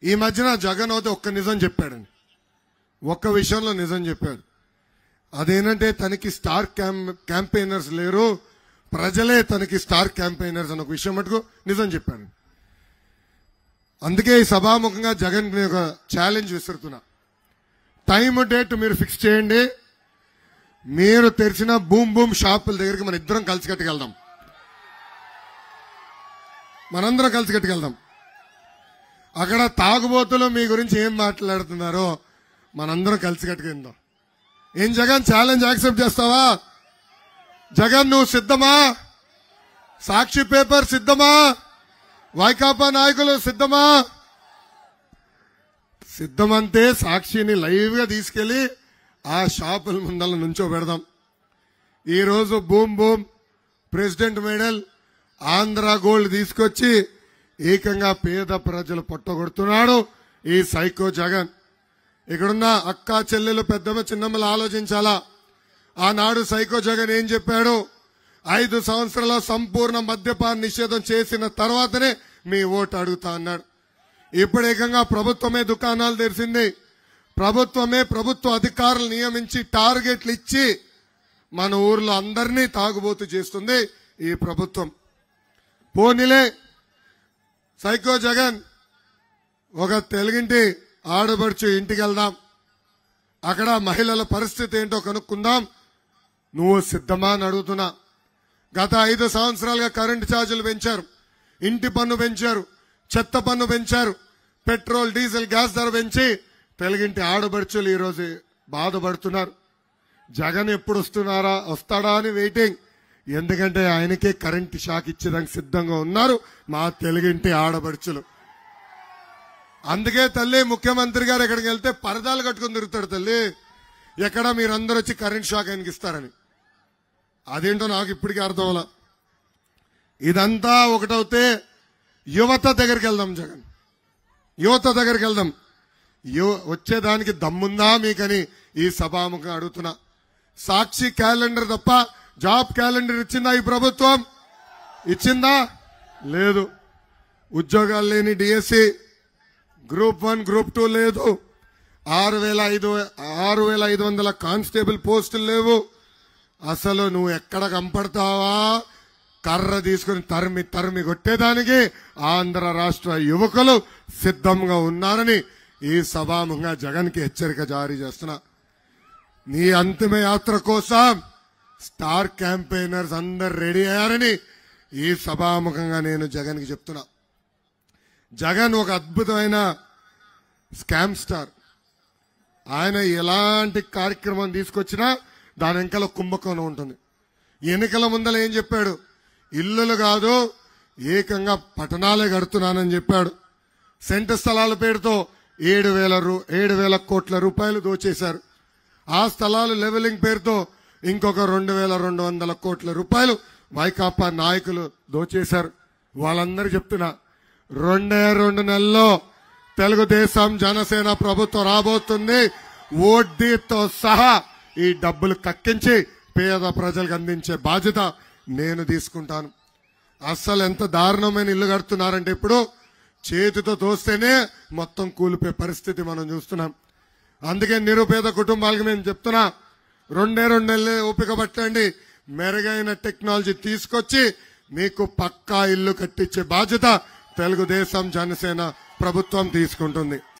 ఈ మధ్యన జగన్ అయితే ఒక్క నిజం చెప్పాడండి. ఒక్క విషయంలో నిజం చెప్పాడు. అదేంటంటే తనకి స్టార్ క్యాంపెయినర్స్ లేరు, ప్రజలే తనకి స్టార్ క్యాంపెయినర్స్ అన్న ఒక విషయం మటుకు నిజం చెప్పాడు. అందుకే ఈ సభాముఖంగా జగన్ ఒక ఛాలెంజ్ విసురుతున్నా. టైం డేట్ మీరు ఫిక్స్ చేయండి. మీరు తెరిచిన బూమ్ బూమ్ షాపుల దగ్గరికి మన ఇద్దరం కలిసికట్టుకెళ్దాం. మనందరం కలిసికట్టుకెళ్దాం. అక్కడ తాగుబోతులు మీ గురించి ఏం మాట్లాడుతున్నారో మనందరం కలిసికట్టుకెళ్దాం. ఏం జగన్ ఛాలెంజ్ యాక్సెప్ట్ చేస్తావా? జగన్ నువ్వు సిద్ధమా? సాక్షి పేపర్ సిద్ధమా? వైకాపా నాయకులు సిద్ధమా? సిద్ధమంటే సాక్షిని లైవ్ గా తీసుకెళ్లి ఆ షాపుల ముందల నుంచో పెడదాం. ఈరోజు Boom Boom President Medal Andhra Gold తీసుకొచ్చి ఏకంగా పేద ప్రజలు పొట్టగొడుతున్నాడు ఈ సైకో జగన్. ఇక్కడున్న అక్క చెల్లెలు పెద్దమ్మ చిన్నమ్మలు ఆలోచించాలా. ఆనాడు సైకో జగన్ ఏం చెప్పాడు? 5 సంవత్సరాల సంపూర్ణ మద్యపాన నిషేధం చేసిన తర్వాతనే మీ ఓటు అడుగుతా అన్నాడు. ఇప్పుడు ఏకంగా ప్రభుత్వమే దుకాణాలు తెరిచింది. ప్రభుత్వమే ప్రభుత్వ అధికారులు నియమించి టార్గెట్లు ఇచ్చి మన ఊర్లో అందరినీ తాగుబోతు చేస్తుంది ఈ ప్రభుత్వం. పోనీలే సైకో జగన్, ఒక తెలుగింటి ఆడబడుచు ఇంటికి వెళ్దాం, అక్కడ మహిళల పరిస్థితి ఏంటో కనుక్కుందాం. నువ్వు సిద్ధమా అని అడుగుతున్నా. గత 5 సంవత్సరాలుగా కరెంటు ఛార్జీలు పెంచారు, ఇంటి పన్ను పెంచారు, చెత్త పన్ను పెంచారు, పెట్రోల్ డీజిల్ గ్యాస్ ధర పెంచి తెలుగింటి ఆడబడుచులు ఈరోజు బాధపడుతున్నారు. జగన్ ఎప్పుడు వస్తాడా అని వెయిటింగ్. ఎందుకంటే ఆయనకే కరెంటు షాక్ ఇచ్చేదానికి సిద్ధంగా ఉన్నారు మా తెలుగింటి ఆడబడుచులు. అందుకే తల్లి ముఖ్యమంత్రి గారు ఎక్కడికి వెళ్తే పరదాలు కట్టుకుని తిరుగుతాడు తల్లి, ఎక్కడ మీరందరూ వచ్చి కరెంట్ షాక్ ఆయనకి ఇస్తారని. అదేంటో నాకు ఇప్పటికీ అర్థం అవ్వాల. ఇదంతా ఒకటవుతే యువత దగ్గరికి వెళ్దాం. జగన్ యువత దగ్గరికి వెళ్దాం. వచ్చేదానికి దమ్ముందా మీకని ఈ సభాముఖం అడుగుతున్నా. సాక్షి క్యాలెండర్ తప్ప జాబ్ క్యాలెండర్ ఇచ్చిందా ఈ ప్రభుత్వం? ఇచ్చిందా? లేదు. ఉద్యోగాలు లేని డిఎస్సి, గ్రూప్ 1 గ్రూప్ 2 లేదు. 6,500 కానిస్టేబుల్ పోస్టులు లేవు. అసలు నువ్వు ఎక్కడ కంపడతావా? కర్ర తీసుకుని తరిమి కొట్టేదానికి ఆంధ్ర రాష్ట్ర యువకులు సిద్ధంగా ఉన్నారని ఈ సభాముఖంగా జగన్ కి హెచ్చరిక జారీ చేస్తున్నా. నీ అంతిమ యాత్ర కోసం స్టార్ క్యాంపెయినర్స్ అందరు రెడీ అయ్యారని ఈ సభాముఖంగా నేను జగన్ కి చెప్తున్నా. జగన్ ఒక అద్భుతమైన స్కామ్ స్టార్. ఆయన ఎలాంటి కార్యక్రమం తీసుకొచ్చినా దాని వెనకాల కుంభకోణం ఉంటుంది. ఎన్నికల ముందర ఏం చెప్పాడు? ఇల్లులు కాదు ఏకంగా పట్టణాలే కడుతున్నానని చెప్పాడు. సెంటు స్థలాల పేరుతో 7,000 కోట్ల రూపాయలు దోచేశారు. ఆ స్థలాలు లెవెలింగ్ పేరుతో ఇంకొక 2,200 కోట్ల రూపాయలు వైకాపా నాయకులు దోచేశారు. వాళ్ళందరూ చెప్తున్నా, 2 నెలల్లో తెలుగుదేశం జనసేన ప్రభుత్వం రాబోతుంది. వడ్డీతో సహా ఈ డబ్బులు కక్కించి పేద ప్రజలకు అందించే బాధ్యత నేను తీసుకుంటాను. అస్సలు ఎంత దారుణమైన ఇల్లు కడుతున్నారంటే ఇప్పుడు చేతితో తోస్తేనే మొత్తం కూలిపోయే పరిస్థితి మనం చూస్తున్నాం. అందుకే నిరుపేద కుటుంబాలకు నేను చెప్తున్నా, 2 నెలలే ఓపిక పట్టండి. మెరుగైన టెక్నాలజీ తీసుకొచ్చి మీకు పక్కా ఇల్లు కట్టించే బాధ్యత తెలుగుదేశం జనసేన ప్రభుత్వం తీసుకుంటుంది.